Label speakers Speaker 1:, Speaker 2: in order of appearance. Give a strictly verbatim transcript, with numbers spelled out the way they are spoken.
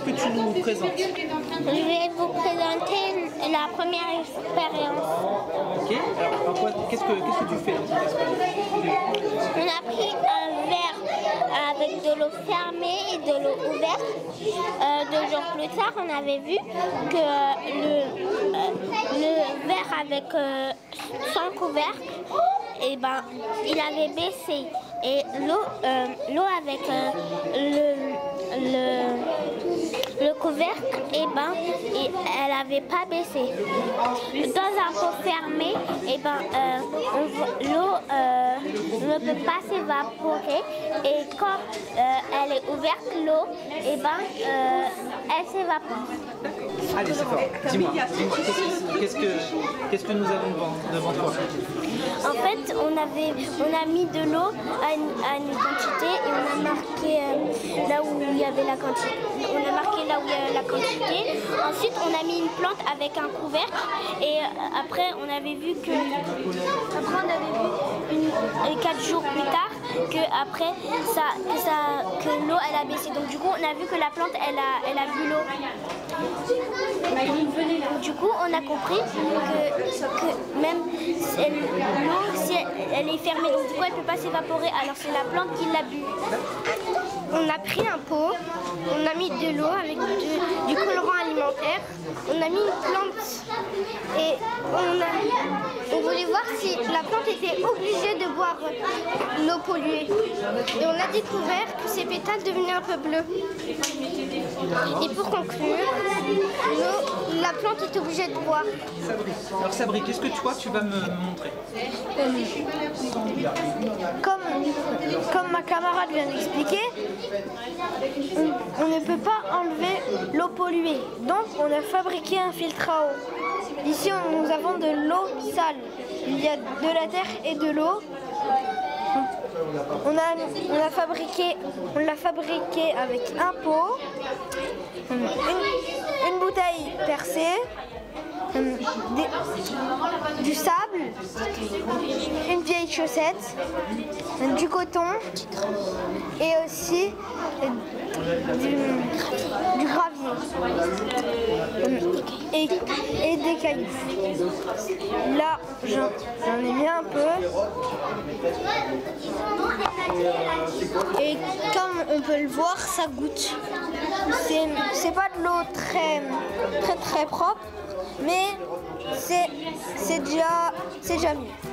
Speaker 1: que tu nous présentes?
Speaker 2: Je vais vous présenter la première expérience.
Speaker 1: Ok, alors quoi, qu'est-ce que qu'est-ce que tu fais dans cette expérience?
Speaker 2: On a pris un verre avec de l'eau fermée et de l'eau ouverte. Euh, deux jours plus tard, on avait vu que le, euh, le verre avec euh, sans couvercle, et ben, il avait baissé. Et l'eau euh, l'eau avec euh, le, le, le couvercle, et ben, et elle n'avait pas baissé. Dans un pot fermé, et ben, euh, l'eau euh, ne peut pas s'évaporer. Et quand euh, elle est ouverte, l'eau, et ben, euh, elle s'évapore.
Speaker 1: Allez, c'est fort. Dis-moi, dis-moi, qu'est-ce que qu'est-ce que nous avons devant, devant toi?
Speaker 2: En fait, on avait, on a mis de l'eau à une, à une quantité et on a marqué euh, là où il y avait la quantité. On a marqué là où il y avait la quantité. Ensuite, on a mis une plante avec un couvercle et euh, après, on avait vu que après on avait vu une, quatre jours plus tard que après ça, que ça, que l'eau elle a baissé. Donc du coup, on a vu que la plante elle a, elle a bu l'eau. Du coup, on a compris que, que même l'eau, si elle, elle est fermée, donc du coup, elle ne peut pas s'évaporer. Alors c'est la plante qui l'a bu. On a pris un pot, on a mis de l'eau avec de, du colorant alimentaire, on a mis une plante et on, a, on voulait voir si la plante était obligée de boire l'eau polluée. Et on a découvert que ses pétales devenaient un peu bleus. Et pour conclure, l'eau, la plante est obligée de boire.
Speaker 1: Sabri. Alors Sabri, qu'est-ce que toi tu vas me montrer?
Speaker 3: Comme, comme ma camarade vient d'expliquer, on, on ne peut pas enlever l'eau polluée. Donc on a fabriqué un filtre à eau. Ici on, nous avons de l'eau sale. Il y a de la terre et de l'eau. On a, on a fabriqué, on l'a fabriqué avec un pot, une, une bouteille percée, des, du sable, une vieille chaussette, du coton et aussi du, du gravier et, et des cailloux. Là, j'en ai mis un peu. Et comme on peut le voir, ça goûte. C'est pas de l'eau très, très très propre, mais c'est déjà, c'est déjà mieux.